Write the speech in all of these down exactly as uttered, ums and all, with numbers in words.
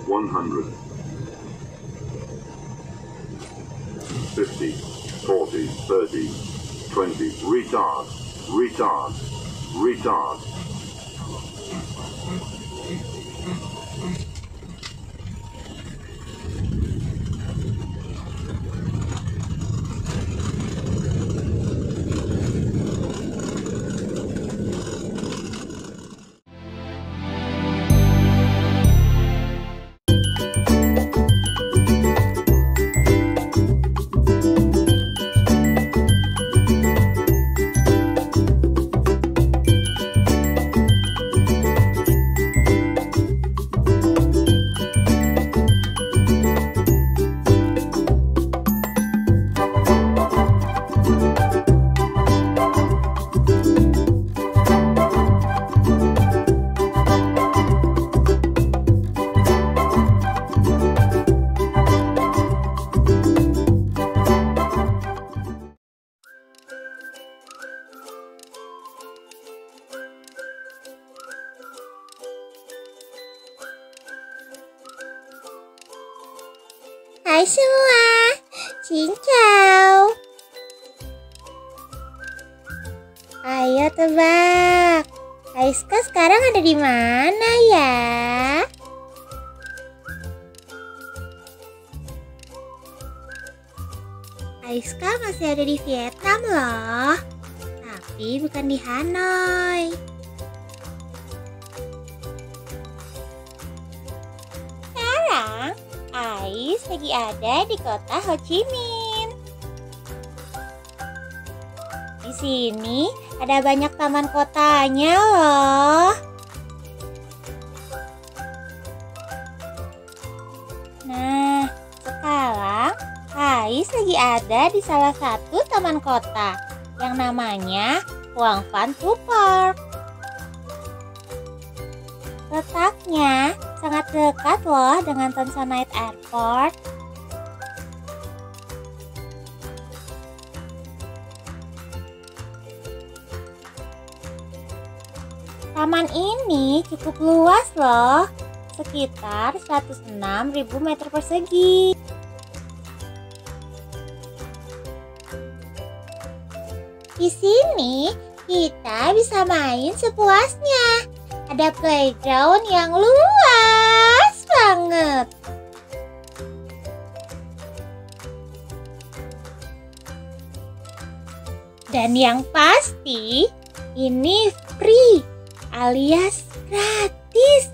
one hundred. fifty, forty, thirty, twenty. Retard, retard, retard. Hai semua, cincau. Ayo tebak, Aiska sekarang ada di mana ya? Aiska masih ada di Vietnam loh, tapi bukan di Hanoi. Sekarang Ais lagi ada di kota Ho Chi Minh. Di sini ada banyak taman kotanya loh. Nah, sekarang Ais lagi ada di salah satu taman kota yang namanya Huang Van Thu Park. Letaknya sangat dekat loh dengan Tanzanite Airport. Taman ini cukup luas loh, sekitar seratus enam ribu meter persegi. Di sini kita bisa main sepuasnya. Ada playground yang luas banget. Dan yang pasti, ini free alias gratis.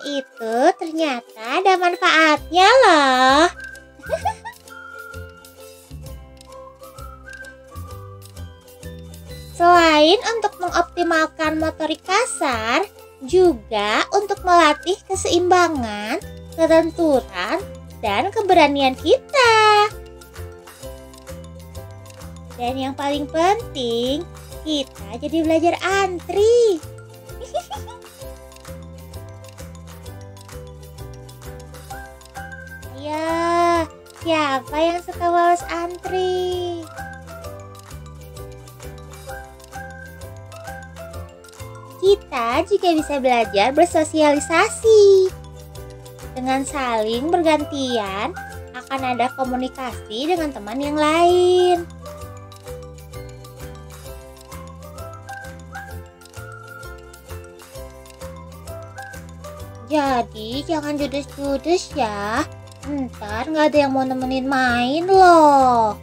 itu ternyata ada manfaatnya loh. Selain untuk mengoptimalkan motorik kasar, juga untuk melatih keseimbangan, kelenturan, dan keberanian kita. Dan yang paling penting, kita jadi belajar antri. Ya, siapa yang suka bolos antri? Kita juga bisa belajar bersosialisasi. Dengan saling bergantian, akan ada komunikasi dengan teman yang lain. Jadi jangan judes-judes ya. Ntar nggak ada yang mau nemenin main loh.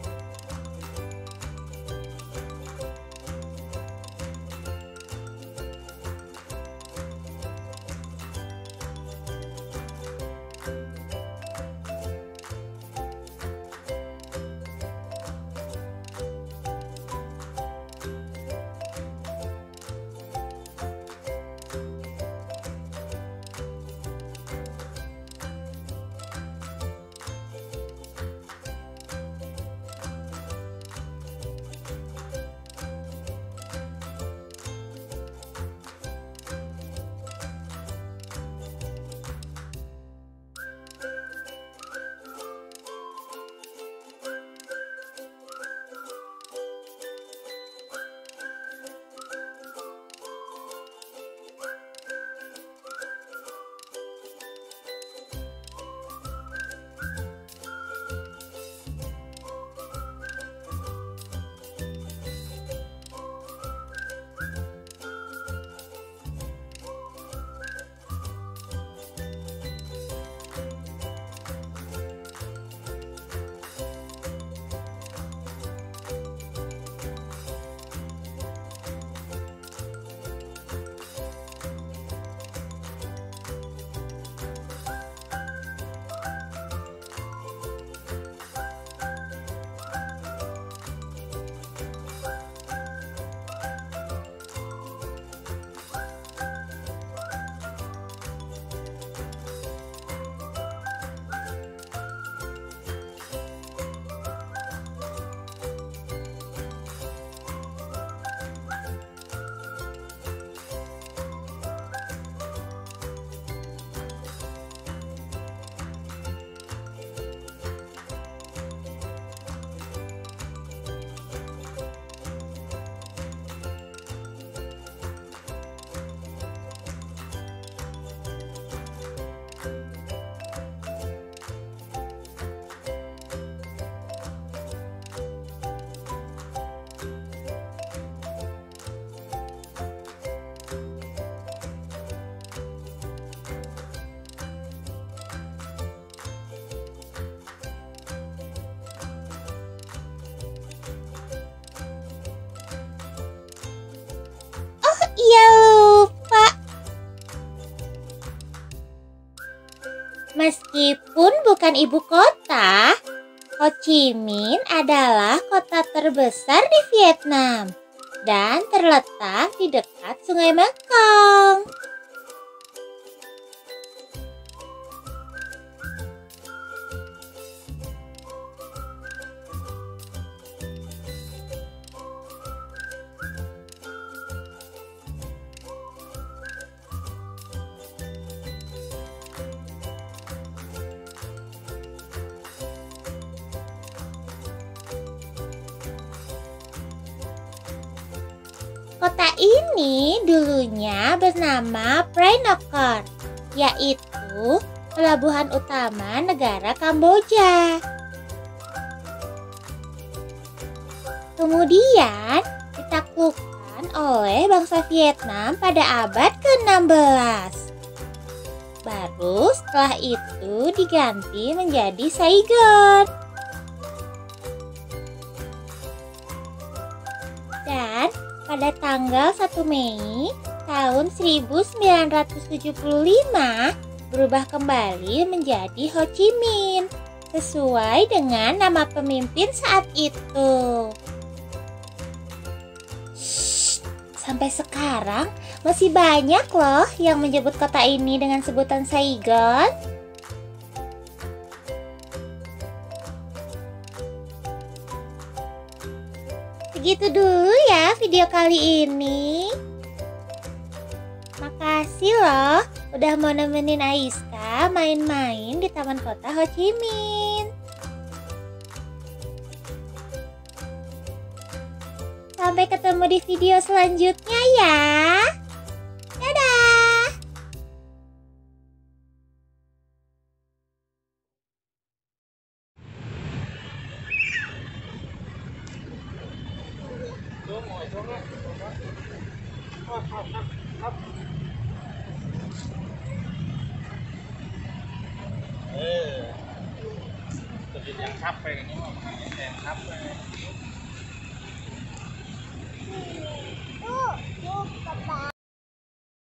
Iya lupa. Meskipun bukan ibu kota, Ho Chi Minh adalah kota terbesar di Vietnam dan terletak di dekat Sungai Mekong. Kota ini dulunya bernama Prenokor, yaitu pelabuhan utama negara Kamboja. Kemudian ditaklukkan oleh bangsa Vietnam pada abad ke enam belas. Baru setelah itu diganti menjadi Saigon. Dan pada tanggal satu Mei tahun seribu sembilan ratus tujuh puluh lima, berubah kembali menjadi Ho Chi Minh, sesuai dengan nama pemimpin saat itu. Shh, sampai sekarang masih banyak loh yang menyebut kota ini dengan sebutan Saigon. Segitu dulu ya video kali ini. Makasih loh udah mau nemenin Aiska main-main di Taman Kota Ho Chi Minh. Sampai ketemu di video selanjutnya ya. Dadah. Eh, jadi yang capek ini mah yang capek. Tuh, tuh, Papa.